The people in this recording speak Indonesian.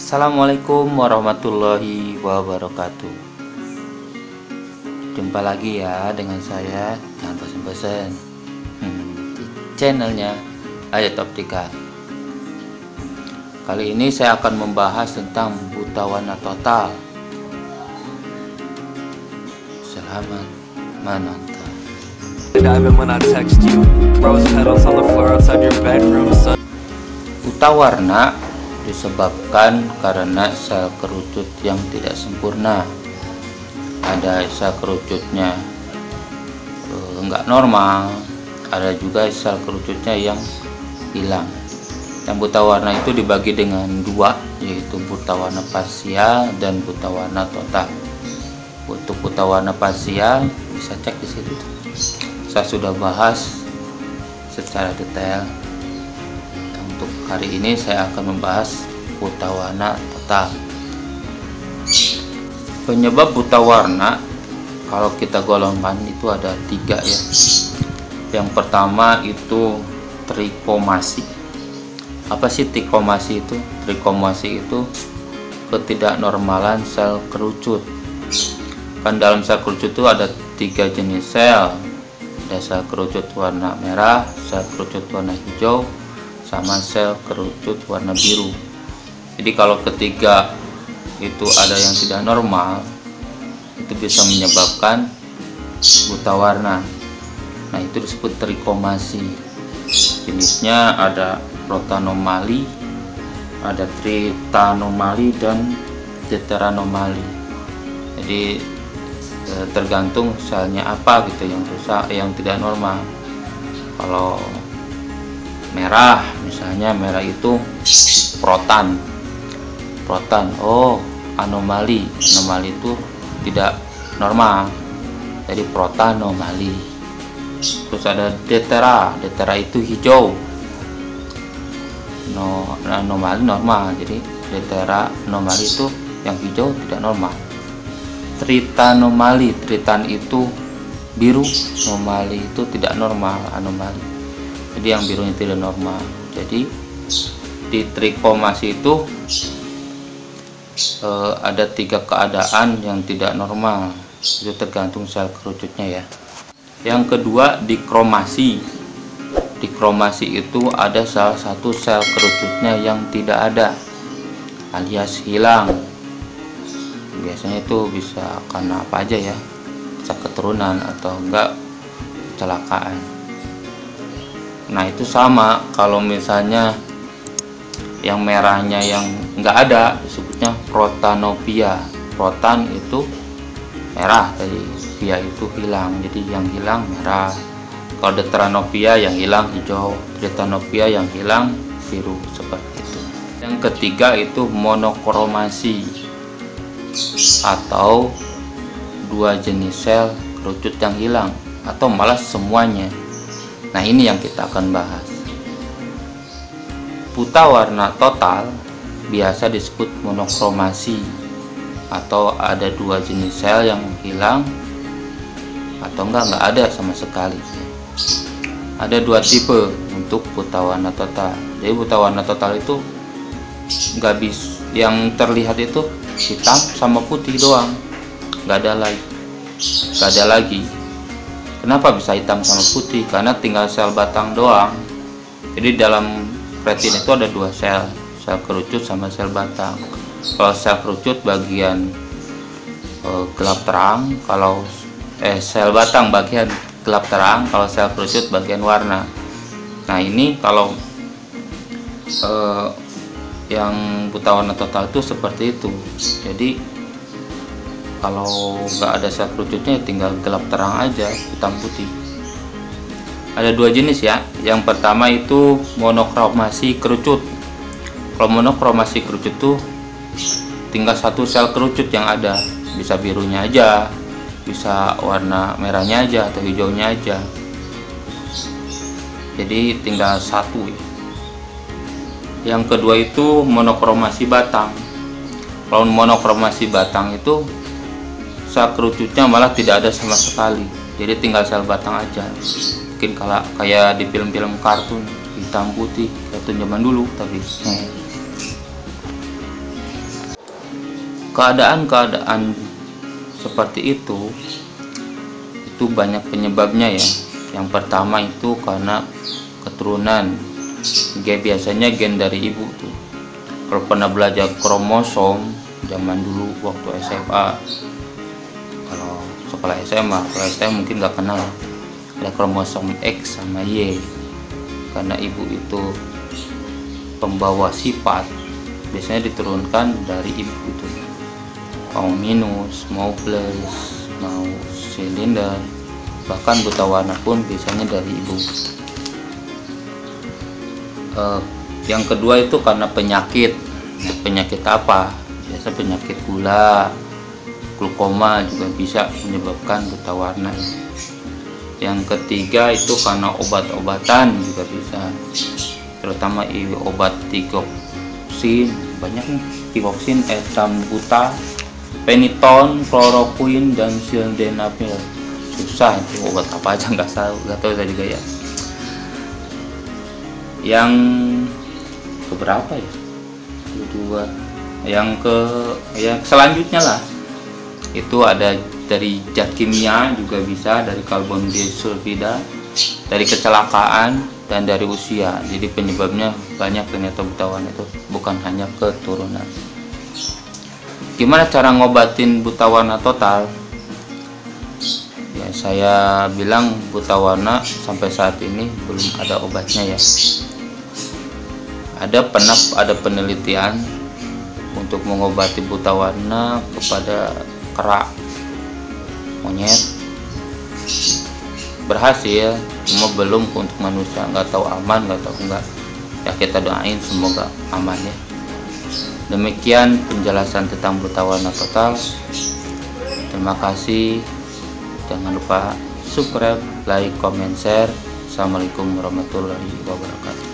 Assalamualaikum warahmatullahi wabarakatuh. Jumpa lagi ya dengan saya, jangan bosan-bosan di channelnya Ayat Optika. Kali ini saya akan membahas tentang buta warna total. Selamat menonton. Buta warna disebabkan karena sel kerucut yang tidak sempurna. Ada sel kerucutnya enggak normal, ada juga sel kerucutnya yang hilang. Yang buta warna itu dibagi dengan dua, yaitu buta warna parsial dan buta warna total. Untuk buta warna parsial bisa cek di situ. Saya sudah bahas secara detail. Untuk hari ini saya akan membahas buta warna total. Penyebab buta warna kalau kita golongkan itu ada 3 ya. Yang pertama itu trikomasi. Apa sih trikomasi itu? Trikomasi itu ketidaknormalan sel kerucut. Kan dalam sel kerucut itu ada 3 jenis sel. Ada sel kerucut warna merah, sel kerucut warna hijau, sama sel kerucut warna biru. Jadi kalau ketiga itu ada yang tidak normal, itu bisa menyebabkan buta warna. Nah, itu disebut trikomasi. Jenisnya ada protanomali, ada tritanomali, dan deuteranomali. Jadi tergantung selnya apa gitu yang rusak, yang tidak normal. Kalau merah, misalnya merah itu protan, oh anomali itu tidak normal, jadi protanomali. Terus ada deutera itu hijau, anomali normal, jadi deutera anomali itu yang hijau tidak normal. Tritanomali, tritan itu biru, anomali itu tidak normal, anomali. Jadi yang birunya tidak normal. Jadi di trikomasi itu ada 3 keadaan yang tidak normal. Itu tergantung sel kerucutnya ya. Yang kedua, dikromasi. Dikromasi itu ada salah satu sel kerucutnya yang tidak ada, alias hilang. Biasanya itu bisa karena apa aja ya, bisa keturunan atau enggak kecelakaan. Nah, itu sama kalau misalnya yang merahnya yang enggak ada, disebutnya protanopia. Protan itu merah tadi, pia itu hilang, jadi yang hilang merah. Kalau deuteranopia yang hilang hijau, tritanopia yang hilang biru, seperti itu. Yang ketiga itu monokromasi, atau 2 jenis sel kerucut yang hilang, atau malah semuanya. Nah, ini yang kita akan bahas. Buta warna total biasa disebut monokromasi, atau ada 2 jenis sel yang hilang, atau enggak ada sama sekali. Ada 2 tipe untuk buta warna total. Jadi buta warna total itu nggak bisa, yang terlihat itu hitam sama putih doang, nggak ada lagi. Kenapa bisa hitam sama putih? Karena tinggal sel batang doang. Jadi dalam retina itu ada 2 sel, sel kerucut sama sel batang. Kalau sel kerucut bagian gelap terang, kalau sel batang bagian gelap terang, kalau sel kerucut bagian warna. Nah, ini kalau yang buta warna total itu seperti itu. Jadi kalau nggak ada sel kerucutnya tinggal gelap terang aja, hitam putih. Ada 2 jenis ya. Yang pertama itu monokromasi kerucut. Kalau monokromasi kerucut tuh tinggal 1 sel kerucut yang ada, bisa birunya aja, bisa warna merahnya aja atau hijaunya aja. Jadi tinggal 1 ya. Yang kedua itu monokromasi batang. Kalau monokromasi batang itu sel kerucutnya malah tidak ada sama sekali, jadi tinggal sel batang aja. Mungkin kalau kayak di film-film kartun hitam putih, kartun zaman dulu. Tapi keadaan-keadaan seperti itu banyak penyebabnya ya. Yang pertama itu karena keturunan, biasanya gen dari ibu tuh. Kalau pernah belajar kromosom zaman dulu waktu SMA, kalau sekolah SMA, kalau SMA mungkin nggak kenal, ada kromosom X sama Y. Karena ibu itu pembawa sifat, biasanya diturunkan dari ibu itu, mau minus, mau plus, mau silinder, bahkan buta warna pun biasanya dari ibu. Yang kedua itu karena penyakit. Penyakit apa? Biasa penyakit gula, glukoma juga bisa menyebabkan buta warna. Yang ketiga itu karena obat-obatan juga bisa, terutama obat tigoksin, banyak nih, tigoksin, etrambutal, peniton, kloroquine, dan sildenafil. Susah itu obat apa aja nggak tahu saya juga ya. Yang keberapa ya? Kedua. Yang selanjutnya lah, itu ada dari zat kimia juga bisa, dari karbon disulfida, dari kecelakaan, dan dari usia. Jadi penyebabnya banyak ternyata buta warna itu, bukan hanya keturunan. Gimana cara ngobatin buta warna total? Ya, saya bilang buta warna sampai saat ini belum ada obatnya ya. Ada penelitian untuk mengobati buta warna kepada kera monyet, berhasil, cuma belum untuk manusia. Nggak tahu aman, nggak tahu enggak ya, kita doain semoga aman ya. Demikian penjelasan tentang buta warna total. Terima kasih, jangan lupa subscribe, like, comment, share. Assalamualaikum warahmatullahi wabarakatuh.